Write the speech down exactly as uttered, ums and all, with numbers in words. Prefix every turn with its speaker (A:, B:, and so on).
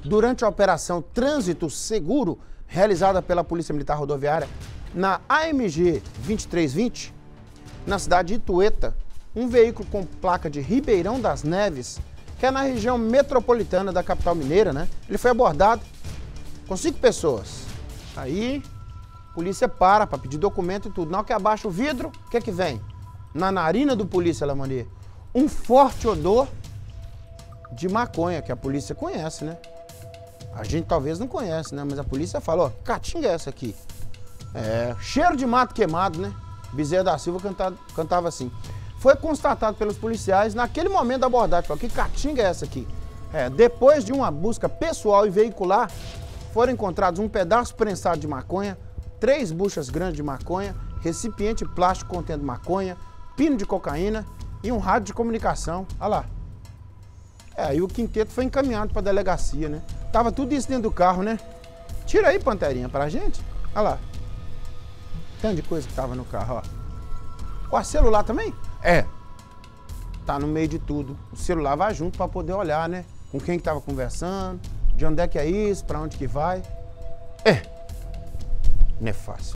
A: durante a operação Trânsito Seguro, realizada pela Polícia Militar Rodoviária na A M G vinte e três vinte, na cidade de Itueta, um veículo com placa de Ribeirão das Neves, que é na região metropolitana da capital mineira, né? Ele foi abordado com cinco pessoas. Aí, a polícia para para pedir documento e tudo. Na hora que abaixa o vidro, o que é que vem? Na narina do polícia, Lamonier, um forte odor de maconha, que a polícia conhece, né? A gente talvez não conhece, né? Mas a polícia fala, ó, caatinga é essa aqui. É, cheiro de mato queimado, né? Bezerra da Silva cantava, cantava assim. Foi constatado pelos policiais naquele momento da abordagem, falou, que caatinga é essa aqui? É, depois de uma busca pessoal e veicular, foram encontrados um pedaço prensado de maconha, três buchas grandes de maconha, recipiente plástico contendo maconha, pino de cocaína e um rádio de comunicação. Olha lá. É, aí o quinteto foi encaminhado para a delegacia, né? Tava tudo isso dentro do carro, né? Tira aí, Panterinha, pra gente. Olha lá. Tanto de coisa que tava no carro, ó. O celular também? É. Tá no meio de tudo. O celular vai junto para poder olhar, né? Com quem que tava conversando, de onde é que é isso, para onde que vai. É. Não é fácil.